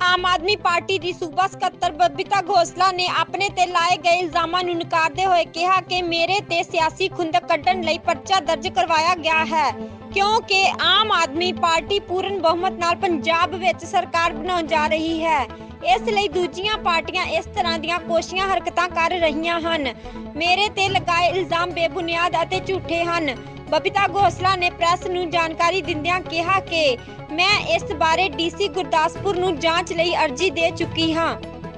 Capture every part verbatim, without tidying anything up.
आम आदमी पार्टी की सूबा ਸਕੱਤਰ बबीता घोसला ने अपने ते लाए गए इल्जामां नूं नकारदे होए कहा कि मेरे ते सियासी खुंदक कड्ढण लई पर्चा दर्ज करवाया गया है क्योंकि आम आदमी पार्टी पूर्ण बहुमत नाल पंजाब विच सरकार बनाउण जा रही है। इस लई दूजियां पार्टियां इस तरह दीयां कोशियां हरकतां कर रहीआं हन। मेरे ते लगाए इल्जाम बेबुनियाद अते झूठे हन। बबीता घोसला ने प्रेस नूं जानकारी दिंदियां कहा कि मैं इस बारे डीसी गुरदासपुर नूं जांच लई अर्जी दे चुकी हां।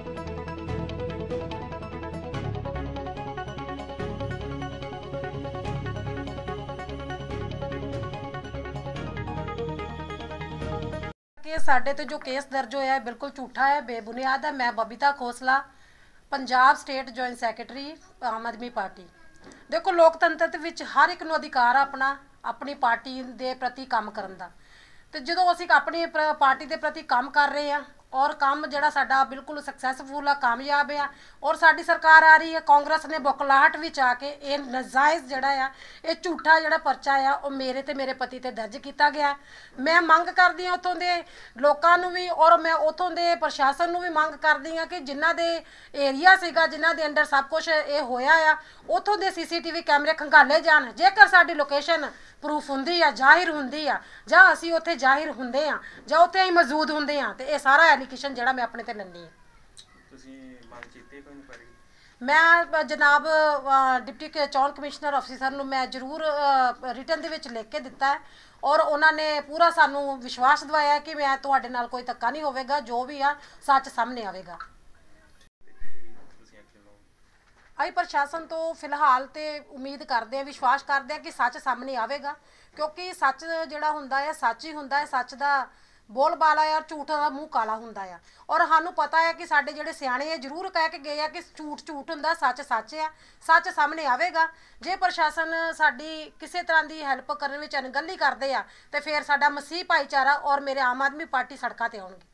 कि साडे ते जो केस दर्ज होया है बिल्कुल झूठा है, बेबुनियाद है। मैं बबीता घोसला, पंजाब स्टेट जॉइंट सैकटरी आम आदमी पार्टी। देखो, लोकतंत्र विच हर एक नूं अधिकार आ अपना अपनी पार्टी दे प्रति काम करन दा। ते जदों असीं अपनी पार्टी दे प्रति काम कर रहे हैं और काम जिहड़ा साडा बिल्कुल सक्सैसफुल आ, कामयाब आ, और साडी सरकार आ रही है। कांग्रेस ने बुकलाहट विच आके ये नजायज़ जिहड़ा आ ये झूठा जिहड़ा पर्चा आ वो मेरे ते मेरे पति ते दर्ज किया गया। मैं मंग करदी हां उत्थों दे लोकां नूं भी और मैं उत्थों दे प्रशासन नूं भी मंग करदी हां कि जिन्हां दे एरिया सीगा जिन्हां दे अंडर सब कुछ ये होया आ उत्थों दे सी सी टी वी कैमरे खंगाले जाण। जेकर साडी लोकेशन प्रूफ हुंदी आ, जाहिर हुंदी आ, जां असीं उत्थे जाहिर हुंदे आ, जां उत्थे असीं मौजूद हुंदे आ, ते ये सारा एलीगेशन जिहड़ा मैं अपने ते लैंदी हां। तुसीं मंग कीती कोई इंक्वायरी? मैं जनाब डिप्टी चौन कमिश्नर अफसर नूं मैं जरूर रिटन दे विच लिख के दिता है और उन्होंने पूरा सानू विश्वास दवाया कि मैं तुहाडे नाल कोई धक्का नहीं होवेगा, जो भी आ सच सामने आवेगा। अभी प्रशासन तो फिलहाल तो उम्मीद करते हैं, विश्वास करते हैं कि सच सामने आवेगा, क्योंकि सच जिहड़ा हुंदा है सच ही हुंदा है। सच दा बोल बाला है और झूठ का मूँह काला हुंदा है। और सानू पता है कि साडे जिहड़े सियाणे है जरूर कह के गए हैं कि झूठ झूठ हुंदा, सच सच है। सच सामने आवेगा। जे प्रशासन साडी किसी तरह की हैल्प करने में अनगली करते हैं तो फिर साडा मसीह भाईचारा और मेरे आम आदमी पार्टी सड़कों पर आउणगे।